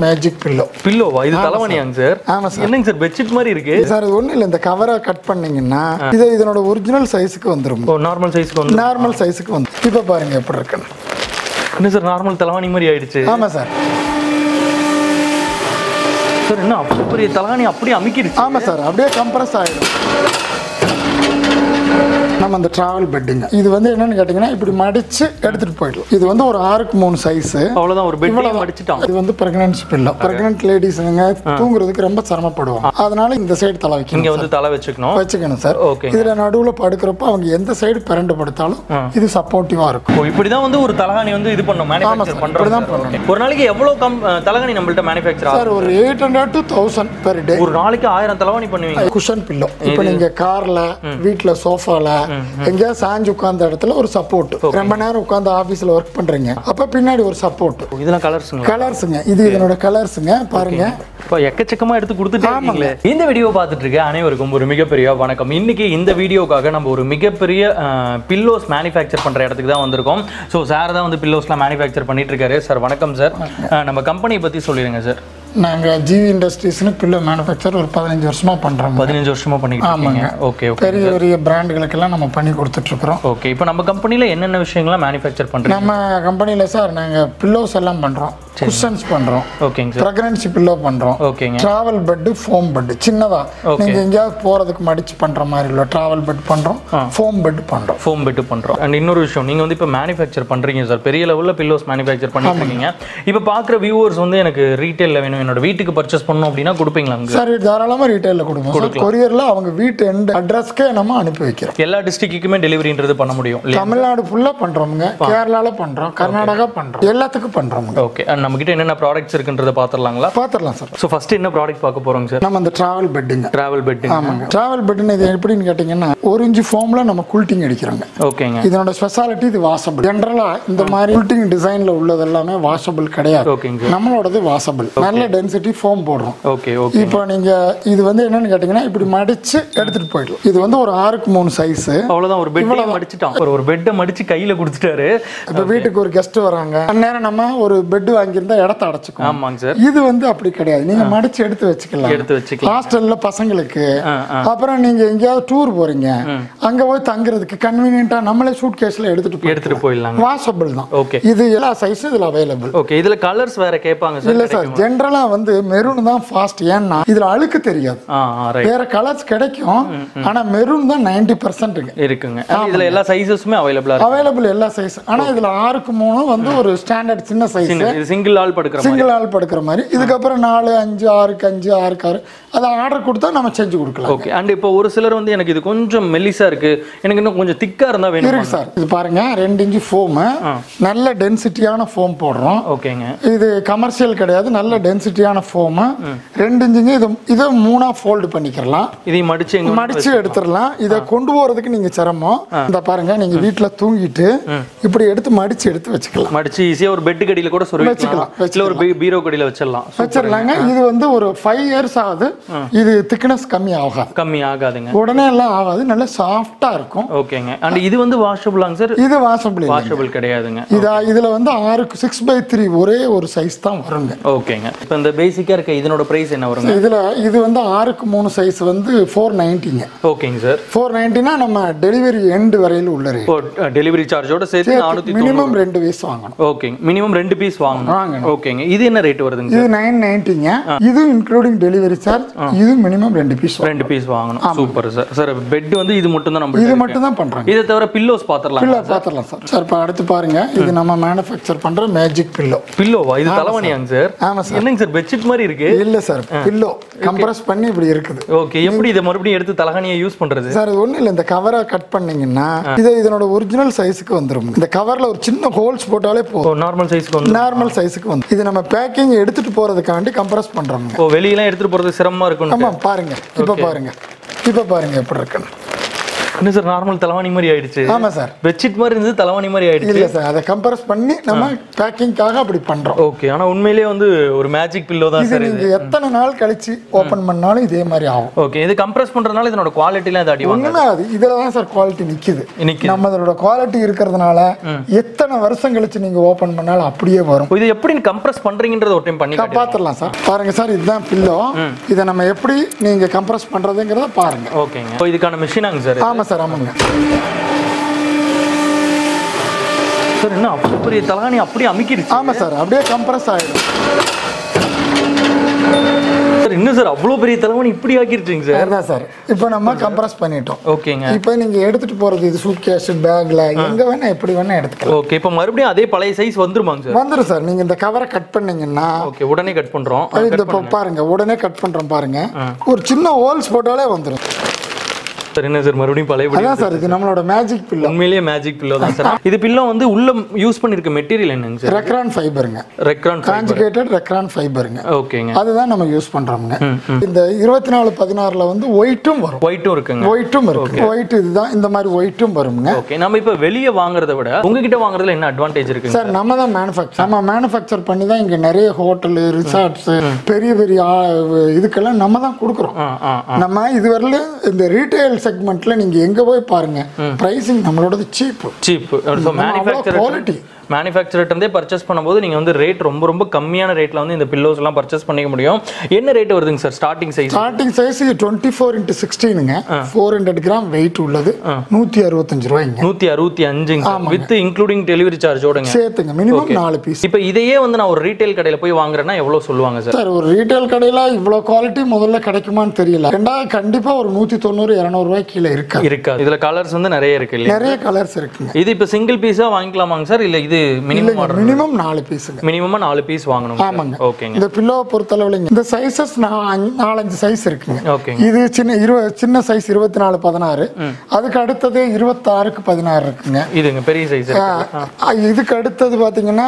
Magic pillow. பில்லோவா? இது தலைவணியாங்க சார்? ஆமா சார். என்னங்க சார் பெட்ஷீட் மாதிரி இருக்கு சார்? இது ஒண்ணு இல்ல, இந்த கவரை கட் பண்ணீங்கன்னா இதனோட ஒரிஜினல் சைஸ்க்கு வந்துரும். ஓ, நார்மல் சைஸ்க்கு வந்து நார்மல் சைஸ்க்கு வந்து. இப்போ பாருங்க எப்படி இருக்குன்னு. என்ன சார் நார்மல் தலைவாணி மாதிரி ஆயிடுச்சு? ஆமா சார். சார் என்ன அப்படி பெரிய தலைவாணி அப்படியே அமுக்கிடுச்சு? ஆமா சார், அப்படியே கம்ப்ரஸ் ஆயிடும். நம்ம அந்த டிராவல் பெட்டுங்க, இது வந்து என்னன்னு கேட்டீங்கன்னா இப்படி மடிச்சு எடுத்துட்டு போயிடலாம். இது வந்து ஒரு 6க்கு 3 சைஸ். அவ்வளவுதான், ஒரு பெட்ல மடிச்சிட்டோம். இது வந்து பிரெக்னன்சி பில்லோ. பிரெக்னன்ட் லேடிஸ்ங்க தூங்குறதுக்கு ரொம்ப சிரமப்படுவாங்க. அதனால இந்த சைடு தலை வைக்கணும். இங்க வந்து தலை வச்சுக்கணும் சார். இதுல நடுவுல படுக்கிறப்ப அவங்க எந்த சைடு பிரண்டு படுத்தாலும் இது சப்போர்ட்டிவா இருக்கும். இப்படிதான் வந்து ஒரு தலகாணி வந்து இது பண்ணோம், மேனுஃபேக்சர் பண்றோம். ஒரு நாளைக்கு எவ்வளவு தலகாணி நம்மள்ட்ட மேனுஃபேக்சர் ஆகும்? சார் ஒரு 800 to 1000 பெர் டே. ஒரு நாளைக்கு 1000 தலகாணி பண்ணுவீங்க. Cushion pillow. இப்போ நீங்க கார்ல, வீட்ல, சோஃபால எங்கேயாவது சாஞ்சு உட்கார்ந்த இடத்துல ஒரு சப்போர்ட். ரொம்ப நேரம் உட்கார்ந்து ஆபீஸ்ல ஒர்க் பண்றீங்க, அப்ப பின்னாடி ஒரு சப்போர்ட். இதெல்லாம் கலர்ஸ்ங்க. இது இதனோட கலர்ஸ்ங்க. பாருங்க, இப்போ எக்கச்சக்கமா எடுத்து கொடுத்துட்டீங்களே. இந்த வீடியோ பார்த்துட்டு இருக்க அனைவருக்கும் ஒரு மிகப்பெரிய வணக்கம். இன்னைக்கு இந்த வீடியோக்காக நம்ம ஒரு மிகப்பெரிய பில்லோஸ் மேனுஃபேக்சர் பண்ற இடத்துக்கு தான் வந்திருக்கோம். ஸோ சார் தான் வந்து பில்லோஸ்லாம் மேனுஃபேக்சர் பண்ணிட்டு இருக்காரு. சார் வணக்கம் சார். நம்ம கம்பெனியை பத்தி சொல்லிடுங்க சார். நாங்கள் ஜிவி இண்டஸ்ட்ரீஸ்னு பில்லோ மேனுஃபேக்சர் ஒரு 15 வருஷமா பண்ணுறோம். 15 வருஷமா பண்ணிட்டு இருக்கீங்க. ஓகே. பெரிய பெரிய பிராண்டுகளுக்கெல்லாம் நம்ம பண்ணி கொடுத்துட்ருக்குறோம். ஓகே. இப்போ நம்ம கம்பெனியில் என்னென்ன விஷயங்கள்லாம் மேனுஃபேக்சர் பண்ணுறோம்? நம்ம கம்பெனியில் சார் நாங்கள் பில்லோஸ் எல்லாம் பண்ணுறோம், குஷன்ஸ் பண்ணுறோம், ஓகேங்க சார், பிரெக்னன்சி பில்லோ பண்ணுறோம், ஓகேங்க, ட்ராவல் பெட்டு, ஃபோம் பெட்டு, சின்னதாக நீங்கள் எங்கேயாவது போகிறதுக்கு மடிச்சு பண்ணுற மாதிரி இல்லை, ட்ராவல் பெட் பண்ணுறோம், ஃபோம் பெட் பண்ணுறோம். அண்ட் இன்னொரு விஷயம், நீங்கள் வந்து இப்போ மேனுஃபேக்சர் பண்ணுறீங்க சார், பெரிய லெவலில் பில்லோஸ் மேனுஃபேக்சர் பண்ணிட்டு இருக்கீங்க. இப்போ பார்க்குற வியூவர்ஸ் வந்து எனக்கு ரீட்டெயிலில் வேணும், என்னோட வீட்டுக்கு பர்ச்சேஸ் பண்ணணும் அப்படின்னா கொடுப்பீங்களா சார்? தாராளமாக ரீட்டெயிலில் கொடுப்போம். கொரியரில் அவங்க வீட்டு அட்ரஸ்க்கே நம்ம அனுப்பி வைக்கிறோம். எல்லா டிஸ்ட்ரிக்ட்டுக்குமே டெலிவரின்றது பண்ண முடியும். தமிழ்நாடு ஃபுல்லாக பண்ணுறோங்க, கேரளாவில் பண்ணுறோம், கர்நாடகா பண்ணுறோம், எல்லாத்துக்கும் பண்ணுறோம். ஓகே. அண்ட் நம்ம கிட்ட என்னென்ன ப்ராடக்ட்ஸ் இருக்குன்றதை பார்த்துடலாங்களா? பார்த்துடலாம் சார். ஸோ ஃபர்ஸ்ட் என்ன ப்ராடக்ட் பார்க்க போகிறோங்க சார்? நம்ம அந்த ட்ராவல் பெட்டுங்க. Travel bed. ஆமாங்க. ட்ராவல் பெட்டுன்னு இது எப்படின்னு கேட்டிங்கன்னா 1 இன்ச் ஃபோமில் நம்ம குல்ட்டிங் அடிக்கிறோங்க. ஓகேங்க. இதனோட ஸ்பெஷாலிட்டி இது வாஷபிள். ஜென்ரலாக இந்த மாதிரி குல்ட்டிங் டிசைனில் உள்ளது எல்லாமே வாஷபிள் கிடையாது. ஓகேங்க. நம்மளோடது வாஷபிள். நல்ல டென்சிட்டி ஃபோம் போடுறோம். ஓகே. இப்போ நீங்கள் இது வந்து என்னன்னு கேட்டிங்கன்னா இப்படி மடிச்சு எடுத்துட்டு போயிடலாம். இது வந்து ஒரு 6க்கு 3 சைஸ். அவ்வளோதான், ஒரு பெட்டை மடிச்சிட்டான். ஒரு பெட்டை மடிச்சு கையில் கொடுத்துட்டாரு. இப்போ வீட்டுக்கு ஒரு கெஸ்ட் வராங்க, அந்நேரம் நம்ம ஒரு பெட் வாங்கியிருந்தா இடத்த அடைச்சிக்கும். ஆமாங்க சார். இது வந்து அப்படி கிடையாது, நீங்க மடிச்சு எடுத்து வச்சுக்கலாம். ஹாஸ்டல்ல பசங்களுக்கு, அப்புறம் நீங்க எங்கேயாவது டூர் போறீங்க, அங்க போய் தங்குறதுக்கு கன்வீனியன்ட்டா நம்மளே சூட் கேஸ்ல எடுத்துட்டு போயிடலாம். வாஷபிள் தான். ஓகே. இது எல்லா சைஸும் இதுல அவைலபிள். ஓகே. இதுல கலர்ஸ் வேற கேட்பாங்க சார்? இல்ல சார், ஜென்ரலா வந்து மெரூன் தான் ஃபாஸ்ட். ஏன்னா இதுல அழுக்கு தெரியாது. வேற கலர்ஸ் கிடைக்கும், ஆனா மெரூன் தான் 90% இருக்குங்க. இதுல எல்லா சைஸஸுமே அவைலபிள், எல்லா சைஸ். ஆனா இதுல 6க்கு 3 வந்து ஒரு ஸ்டாண்டர்ட் சின்ன சைஸ், சிங்கிள் ஆள் படுக்கிற மாதிரி. இதுக்கப்புறம் 4, 5, 6க்கு 5, 6க்கு 6 அதை ஆர்டர் கொடுத்தா நம்ம செஞ்சு கொடுக்கலாம். ஓகே. அண்ட் இப்போ ஒரு சிலர் வந்து எனக்கு இது கொஞ்சம் மெல்லிசா இருக்கு, எனக்கு இன்னும் கொஞ்சம் திக்கா இருந்தா வேணும். இருக்கு சார். இது பாருங்க, 2 இன்ச் ஃபோம், நல்ல டென்சிட்டியான ஃபோம் போடுறோம். ஓகேங்க. இது கமர்ஷியல் கிடையாது, நல்ல டென்சிட்டியான ஃபோம். 2 இன்ச்சுங்க. இதை 3ஆ ஃபோல்டு பண்ணிக்கலாம். இதை மடிச்சு எடுத்துடலாம். இதை கொண்டு போறதுக்கு நீங்க சிரமம். இந்த பாருங்க, நீங்க வீட்டுல தூங்கிட்டு இப்படி எடுத்து மடிச்சு எடுத்து வச்சுக்கலாம். மடிச்சு ஈஸியா ஒரு பெட் கடியில கூட சொருவி வச்சுக்கலாம், இல்ல ஒரு பீரோ கடியில வச்சிடலாங்க. இது வந்து ஒரு 5 இயர்ஸ் ஆகுது. இது திக்னஸ் கம்மி ஆகாதுங்க, உடனே எல்லாம் ஆகாது, நல்ல சாஃப்டா இருக்கும். ஓகேங்க. அண்ட் இது வந்து வாஷபிளாங்க சார்? இது வாஷபிள் கிடையாதுங்க. இதுல வந்து 6/3 ஒரே ஒரு சைஸ் தான் வருங்க. ஓகேங்க. இப்போ இந்த பேசிக்கா இருக்க இதனோட பிரைஸ் என்ன வருங்க? இது வந்து 6க்கு 3 சைஸ் வந்து 490ங்க. ஓகேங்க சார். 490னா நம்ம டெலிவரி எண்ட் வரையில உள்ள ரேட். டெலிவரி சார்ஜோட சேர்த்து 490. மினிமம் 2 பீஸ் வாங்கணும். ஓகேங்க. மினிமம் 2 பீஸ் வாங்கணும். ஓகேங்க. இது என்ன ரேட் வருதுங்க? இது 990ங்க. இது இன்க்ளூடிங் டெலிவரி சார்ஜ். இது மினிமம் 2 பீஸ் வாங்கணும். Super sir. சார் பெட் வந்து இது மட்டும் தான் இது மட்டும் தான் பண்றோம். இத தவிர பில்லோஸ் பாத்தறலாம் சார். சார் இப்போ அடுத்து பாருங்க, இது நம்ம மேனுஃபேக்சர் பண்ற மேஜிக் பில்லோ. பில்லோவா? இது தலைவணியாங்க சார்? ஆமா சார். என்னங்க சார் பெட்ஷீட் மாதிரி இருக்கு? இல்ல சார், பில்லோ கம்ப்ரஸ் பண்ணி இப்படி இருக்குது. ஓகே. எப்படி இத மறுபடியும் எடுத்து தலகாணியை யூஸ் பண்றது சார்? இது ஒண்ணு இல்ல, இந்த கவரை கட் பண்ணீங்கன்னா இதனோட ஒரிஜினல் சைஸ்க்கு வந்துரும். இந்த கவர்ல ஒரு சின்ன ஹோல்ஸ் போட்டாலே போதும், நார்மல் சைஸ்க்கு வந்து. இது நம்ம பேக்கிங் எடுத்துட்டு போறதுக்காண்டி கம்ப்ரஸ் பண்றோம். ஓ, வெளியில எடுத்துட்டு போறது சிரமமா இருக்கும். ஆமா. பாருங்க, இப்ப பாருங்க எப்படி இருக்குன்னு. என்ன சார் நார்மல் தலவாணி மாதிரி ஆயிடுச்சு? ஆமா சார், பெட்ஷீட் மாதிரி இருந்தது தலவாணி மாதிரி ஆயிடுச்சு. இல்ல சார், அதை கம்ப்ரஸ் பண்ணி நம்ம பேக்கிங்காக அப்படி பண்றோம். ஓகே, ஆனா உண்மையிலேயே வந்து ஒரு மேஜிக் பில்லோ தான் சார். இது எத்தனை நாள் கழிச்சு ஓபன் பண்ணாலும் இதே மாதிரி ஆகும். ஓகே, இது கம்ப்ரஸ் பண்றதுனால இதனோட குவாலிட்டிலாம் இது அடி வாங்குது. ஒண்ணுமே அது இதுல தான் சார் குவாலிட்டி நிக்குது. நம்மளோட குவாலிட்டி இருக்கிறதுனால எத்தனை வருஷம் கழிச்சு நீங்க ஓபன் பண்ணாலும் அப்படியே வரும். இது எப்படி கம்ப்ரஸ் பண்றீங்கன்றது ஒரு டைம் பண்ணி பாத்துறலாம் சார். பாருங்க சார், இதுதான் பில்லோ. இதை நம்ம எப்படி நீங்க கம்ப்ரஸ் பண்றதுங்கிறத பாருங்க. ஓகேங்க, இப்போ இதுக்கான மிஷினாங்க சார்? ஆமா சார், ஆமாங்க சார். என்ன அப்படி பெரிய தலகாணி அப்படியே அமுக்கிடுச்சு? ஆமா சார், அப்படியே கம்ப்ரஸ் ஆயிடும் சார். என்ன சார் அவ்வளோ பெரிய தலகாணி இப்படி ஆக்கிருச்சுங்க சார்? அதான் சார், இப்போ நம்ம கம்ப்ரஸ் பண்ணிட்டோம். ஓகேங்க, இப்போ நீங்க எடுத்துட்டு போறது இது சூட் கேஸ் பேக்ல எங்க வேணா எப்படி வேணா எடுத்துக்கலாம். ஓகே, இப்போ மறுபடியும் அதே பழைய சைஸ் வந்துருமாங்க சார்? வந்துரும் சார். நீங்க இந்த கவரை கட் பண்ணீங்கன்னா ஓகே, உடனே கட் பண்றோம். இந்த பாருங்க, உடனே கட் பண்றோம் பாருங்க. ஒரு சின்ன ஹோல்ஸ் போட்டாலே வந்துரும் சார். என்ன சார் மறுபடியும் பழைய? அதான் சார், இது நம்மளோட மேஜிக் பில்லோ. உண்மையிலேயே மேஜிக் பில்லோ தான் சார். இது பில்லோ வந்து உள்ள யூஸ் பண்ணிருக்க மெட்டீரியல் என்னங்க சார்? ரெக்ரான் ஃபைபருங்க. ரெக்ரான் கான்ஜுகேட்டட் ரெக்ரான் ஃபைபருங்க. ஓகேங்க, அதுதான் நம்ம யூஸ் பண்றோம்ங்க. இந்த 24/16ல வந்து ஒயிட்டும் வரும். ஒயிட்டும் இருக்குங்க. ஒயிட்டும் இருக்கு. ஒயிட் இதுதான், இந்த மாதிரி ஒயிட்டும் வரும்ங்க. ஓகே, நம்ம இப்ப வெளிய வாங்குறதை விட உங்ககிட்ட வாங்குறதுல என்ன அட்வான்டேஜ் இருக்கு சார்? நம்ம தான் மேனுஃபேக்சர் பண்ணி தான் இங்க நிறைய ஹோட்டல், ரிசார்ட்ஸ், பெரிய பெரிய இதுக்கெல்லாம் நம்ம தான் கொடுக்குறோம். நம்ம இதுவரையில இந்த ரீட்டைல் செக்மெண்ட்ல நீங்க எங்க போய் பாருங்க, பிரைசிங் நம்மளோடது சீப். சோ மேனுஃபேக்சரர் இருந்தே பர்ச்சேஸ் பண்ணும்போது நீங்க வந்து ரேட் ரொம்ப ரொம்ப கம்மியான ரேட்ல வந்து இந்த பில்லோஸ் எல்லாம் பர்ச்சேஸ் பண்ணிக்க முடியும். என்ன ரேட் வருதுங்க sir starting size? Starting size 24x16ங்க. 400 கிராம் வெயிட் உள்ளது. 165 ரூபாய்ங்க. 165 வித் இன்க்ளூடிங் டெலிவரி சார்ஜோடங்க சேர்த்துங்க. Minimum 4 piece. இப்போ இதையே வந்து நான் ஒரு ரீட்டைல் கடையில போய் வாங்குறேன்னா எவ்வளவு சொல்லுவாங்க சார்? சார், ஒரு ரீட்டைல் கடையில இவ்வளவு குவாலிட்டி முதல்ல கிடைக்குமான்னு தெரியல. ரெண்டாவது கண்டிப்பா ஒரு 190-200 ரூபாய் கீழே இருக்காது. இதுல கலர்ஸ் வந்து நிறைய இருக்கு இல்லையா? நிறைய கலர்ஸ் இருக்குங்க. இது இப்போ சிங்கிள் பீஸா வாங்கிக்கலாமாங்க சார்? இல்ல இது மினிமம் 4 பீஸ்ங்க. மினிமம் 4 பீஸ் வாங்கணும். ஆமாங்க. ஓகேங்க. இந்த பில்லோவை பொறுத்தளவுல இந்த சைஸஸ் 4-5 சைஸ் இருக்குங்க. ஓகேங்க. இது சின்ன சைஸ் 24-16. அதுக்கு அடுத்தது 26-16 இருக்குங்க. இதுங்க பெரிய சைஸ். இதுக்கு அடுத்தது பாத்தீங்கன்னா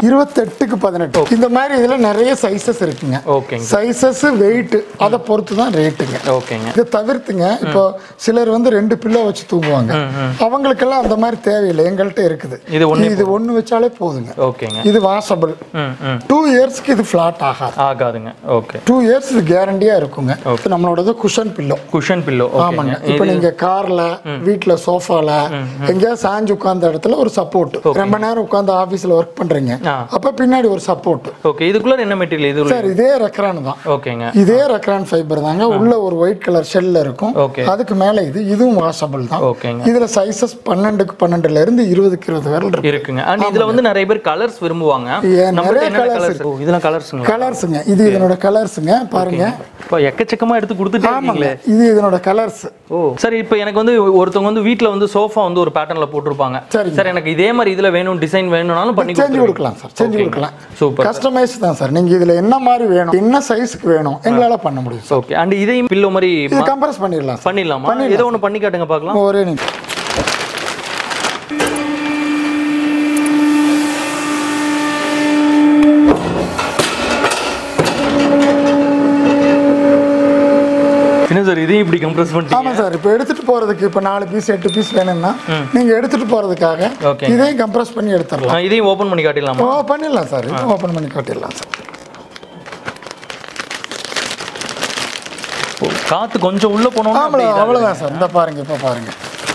28-18. இந்த மாதிரி இதுல நிறைய சைஸஸ் இருக்குங்க. ஓகேங்க. சைஸஸ் வெயிட் அதை பொறுத்து தான் ரேட்டுங்க. ஓகேங்க. இதை தவிர்த்துங்க, இப்போ சிலர் வந்து 2 பில்லோ வச்சு தூங்குவாங்க. அவங்களுக்கெல்லாம் அந்த மாதிரி தேவையில்லை, எங்கள்கிட்ட இருக்குது. இது ஒண்ணு வச்சாலே போதுங்க. ஓகேங்க. இது வாஷபிள். 2 இயர்ஸ்க்கு இது ஃபிளாட் ஆகாதுங்க. ஓகே, 2 இயர்ஸ் இது கேரண்டியா இருக்குங்க. நம்மளோடது குஷன் பில்லோ. ஆமாங்க. இப்போ நீங்க கார்ல, வீட்ல, சோஃபால எங்கேயாவது சாஞ்சு உட்கார்ந்த இடத்துல ஒரு சப்போர்ட். ரொம்ப நேரம் உட்கார்ந்து ஆபீஸ்ல ஒர்க் பண்றீங்க, அப்ப பின்னாடி ஒரு சப்போர்ட். ஓகே, இதுக்குள்ள என்ன மெட்டீரியல்? இது சார், இதே ரெக்ரான் தான். ஓகேங்க. இதே ரெக்ரான் ஃபைபர் தாங்க. உள்ள ஒரு ஒயிட் கலர் ஷெல்ல இருக்கும். அதுக்கு மேல இதுவும் வாஷபிள் தான். ஓகேங்க. இதுல சைஸஸ் 12-12ல இருந்து 20-20 வரை இருக்குங்க. அண்ட் இதுல வந்து நிறைய பேர் கலர்ஸ் விரும்புவாங்க. நிறைய கலர்ஸ் இருக்கு. இதெல்லாம் கலர்ஸ்ங்க. இது இதனோட கலர்ஸ்ங்க. பாருங்க, இப்போ எக்கச்சக்கமா எடுத்து கொடுத்துட்டீங்களே. இது இதனோட கலர்ஸ். ஓ சரி, இப்போ எனக்கு வந்து ஒருத்தவங்க வந்து வீட்ல வந்து சோஃபா வந்து ஒரு பேட்டர்ன்ல போட்டுருப்பாங்க. சார், எனக்கு இதே மாதிரி இதுல வேணும், டிசைன் வேணும்னாலும் பண்ணி செஞ்சு கொடுக்கலாம் சார். செஞ்சு கொடுக்கலாம். சூப்பர். கஸ்டமைஸ் தான் சார். நீங்க இதுல என்ன மாதிரி வேணும், என்ன சைஸ்க்கு வேணும், எங்களால பண்ண முடியும். ஓகே. அண்ட் இதையும் பில்லோ மாதிரி கம்ப்ரஸ் பண்ணிடலாமா? ஏதோ ஒன்று பண்ணி காட்டுங்க பார்க்கலாம். ஒரே நிமிஷம். சார், இதையும் இப்படி கம்ப்ரஸ் பண்ணிட்டீங்க? ஆமா சார். இப்போ எடுத்துட்டு போறதுக்கு இப்போ 4 பீஸ் 8 பீஸ் வேணும்னா நீங்க எடுத்துட்டு போறதுக்காக இதையும் கம்ப்ரஸ் பண்ணி எடுத்துடலாம். இதையும் ஓபன் பண்ணி காட்டிடலாமா? பண்ணிடலாம் சார். ஓபன் பண்ணி காட்டிடலாம் சார். காத்து கொஞ்சம் உள்ள போனோம்னா அவ்வளவுதான் சார். இந்த பாருங்க, இப்போ பாருங்க.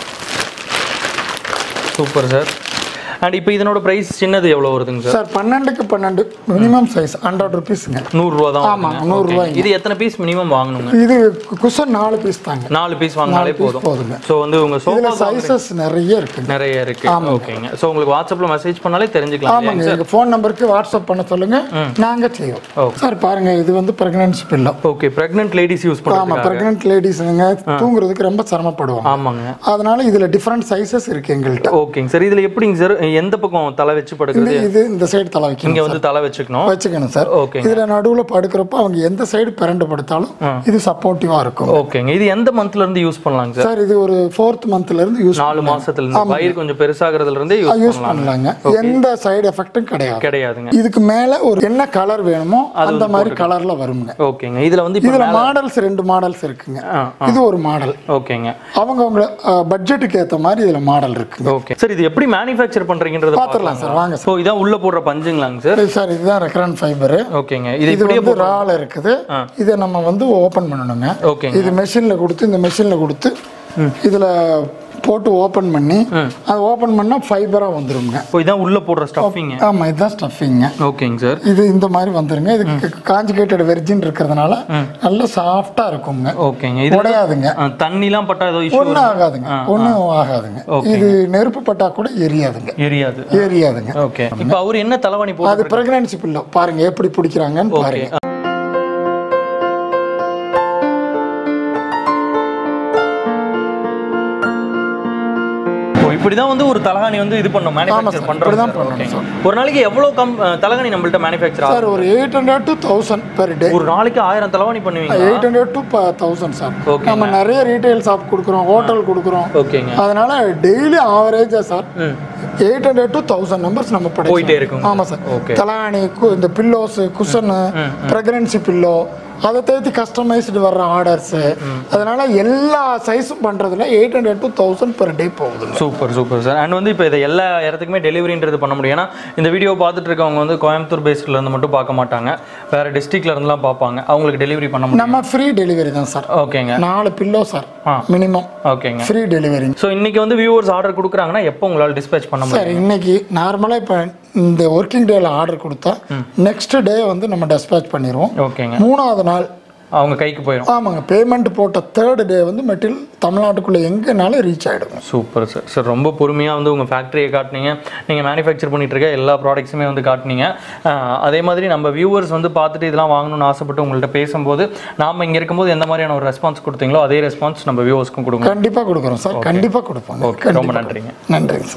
Super sir. அண்ட் இப்போ இதனோட பிரைஸ் சின்னது எவ்வளவு வருதுங்க சார்? 12-12 minimum size 100 ரூபீஸ்ங்க. 100 ரூபா தான். ஆமா, 100 ரூபாய். இது எத்தனை பீஸ் மினிமம் வாங்கணுங்க? இது குஷன் 4 பீஸ் தாங்க. 4 பீஸ் வாங்கினாலே போதுங்க. சோ வந்து உங்க சோஃபா சைஸஸ் நிறைய இருக்கு. ஓகேங்க. சோ உங்களுக்கு வாட்ஸ்அப்ல மெசேஜ் பண்ணாலே தெரிஞ்சுக்கலாம். ஆமாங்க. எங்க ஃபோன் நம்பருக்கு வாட்ஸ்அப் பண்ண சொல்லுங்க, நாங்க செய்வோம். சார் பாருங்க, இது வந்து pregnancy pillow. Okay, pregnant ladies use பண்ணுவாங்க. ஆமா, பிரெக்னன்ட் லேடிஸ்ங்க தூங்குறதுக்கு ரொம்ப சிரமப்படுவாங்க. ஆமாங்க. அதனால இதுல டிஃபரண்ட் சைஸஸ் இருக்கு எங்கள்ட்ட. ஓகேங்க சார். இதுல எப்படிங்க சார் எந்த பக்கம் தலை வச்சு படுக்கிறது? இது இந்த சைடு தலை வைக்கணும். இங்க வந்து தலை வச்சுக்கணும் சார். ஓகே. இதுல நடுவுல படுக்கிறப்ப அவங்க எந்த சைடு பிரண்டு படுத்தாலும் இது சப்போர்ட்டிவா இருக்கும். ஓகேங்க. இது எந்த மந்த்ல இருந்து யூஸ் பண்ணலாங்க சார்? சார் இது ஒரு 4th மந்த்ல இருந்து யூஸ் 4 மாசத்துல இருந்து வயிறு கொஞ்சம் பெருசாகிறதுல இருந்து யூஸ் பண்ணலாங்க. எந்த சைடு எஃபெக்ட்டும் கிடையாதுங்க. இதுக்கு மேல ஒரு என்ன கலர் வேணுமோ அந்த மாதிரி கலர்ல வரும்ங்க. ஓகேங்க. இதுல வந்து இதுல மாடல்ஸ் 2 மாடல்ஸ் இருக்குங்க. இது ஒரு மாடல். ஓகேங்க. அவங்க பட்ஜெட்டுக்கு ஏத்த மாதிரி இதுல மாடல் இருக்கு. Okay sir. இது எப்படி மேனுஃபேக்சர் பண்றீங்கன்றத பாத்துறலாம் சார். வாங்க. சோ இதான் உள்ள போடுற பஞ்சுங்களாங்க சார்? சார் இதுதான் ரெக்கரண்ட் ஃபைபர். ஓகேங்க. இது இப்படியே ரால இருக்குது. இத நம்ம வந்து ஓபன் பண்ணனுங்க. இது மெஷின்ல கொடுத்து இந்த மெஷின்ல கொடுத்து இதுல போட்டு ஓபன் பண்ணி அது ஓபன் பண்ணா ஃபைபரா வந்துருங்க. ஓ இதான் உள்ள போடுற ஸ்டஃபிங். ஆமா இதுதான் ஸ்டஃபிங். ஓகேங்க சார். இது இந்த மாதிரி வந்துருங்க. இது கான்ஜுகேட்டட் வெர்ஜின் இருக்கிறதுனால நல்ல சாஃப்ட்டா இருக்குங்க. ஓகேங்க. இது உடையாதுங்க. தண்ணிலாம் பட்டா ஏதோ இஷ்யூ ஒண்ணும் ஆகாதுங்க. ஒண்ணும் ஆகாதுங்க. இது நெருப்பு பட்டா கூட எரியாதுங்க. ஓகே. இப்போ அவர் என்ன தலைவாணி போடுறாரு? அது பிரெக்னன்சி பில்லோ. பாருங்க எப்படி பிடிக்கிறாங்கன்னு பாருங்க. இப்படிதான் வந்து ஒரு தலகாணி வந்து இது பண்ணோம் மேனுஃபேக்சர் பண்றோம். ஒரு நாளைக்கு எவ்வளவு தலகாணி நம்மள்ட்ட மேனுஃபேக்சர் ஆகும்? சார் ஒரு 800 to 1000 per day. ஒரு நாளைக்கு 1000 தலகாணி பண்ணுவீங்க? 800 to 1000 சார். நம்ம நிறைய ரீட்டைல் ஷாப் கொடுக்குறோம், ஹோட்டல் கொடுக்குறோம். ஓகேங்க. அதனால டெய்லி ஆவரேஜா சார் 800 to 1000 நம்பர்ஸ் நம்ம போயிட்டே இருக்கும். ஆமா சார். தலகாணி, இந்த பில்லோஸ், குஷன், பிரெக்னன்சி பில்லோ, அதை தேத்தி கஸ்டமைஸ்டு வர்ற ஆர்டர்ஸ், அதனால எல்லா சைஸும் பண்றதுல 800 to 1000 per day போகுது. Super sir. அண்ட் வந்து இப்போ இதை எல்லா இடத்துக்குமே டெலிவரின்றது பண்ண முடியும். ஏன்னா இந்த வீடியோ பார்த்துட்டு இருக்கவங்க வந்து கோயம்புத்தூர் பேஸ்ட்ல இருந்து மட்டும் பார்க்க மாட்டாங்க, வேற டிஸ்ட்ரிக்ட்ல இருந்துலாம் பார்ப்பாங்க. அவங்களுக்கு டெலிவரி பண்ண முடியும்? நம்ம ஃப்ரீ டெலிவரி தான் சார். ஓகேங்க. 4 பில்லோ சார் மினிமம். ஓகேங்க. Free delivery. ஸோ இன்னைக்கு வந்து வியூவர்ஸ் ஆர்டர் கொடுக்குறாங்கன்னா எப்போ உங்களால் டிஸ்பேச் பண்ண முடியும்? சார் இன்னைக்கு நார்மலாக இப்போ இந்த ஒர்க்கிங் டேல ஆர்டர் கொடுத்தா நெக்ஸ்ட் டே வந்து நம்ம டிஸ்பேச் பண்ணிடுவோம். ஓகேங்க. 3வது நாள் அவங்க கைக்கு போயிடும். ஆமாங்க. பேமெண்ட் போட்ட 3rd டே வந்து மெட்டீரியல் தமிழ்நாட்டுக்குள்ளே எங்கேனாலும் ரீச் ஆகிடும். Super sir. ரொம்ப பொறுமையாக வந்து உங்கள் ஃபேக்ட்ரியை காட்டினீங்க, நீங்கள் மேனுஃபேக்சர் பண்ணிட்டு இருக்க எல்லா ப்ராடக்ட்ஸுமே வந்து காட்டினீங்க. அதே மாதிரி நம்ம வியூவர்ஸ் வந்து பார்த்துட்டு இதெல்லாம் வாங்கணும்னு ஆசைப்பட்டு உங்கள்கிட்ட பேசும்போது நாம் இங்கே இருக்கும்போது எந்த மாதிரியான ஒரு ரெஸ்பான்ஸ் கொடுத்தீங்களோ அதே ரெஸ்பான்ஸ் நம்ம வியூவர்ஸ்க்கும் கொடுங்க. கண்டிப்பாக கொடுக்குறோம் சார். கண்டிப்பாக கொடுப்போம். ஓகே. ரொம்ப நன்றிங்க. நன்றிங்க சார்.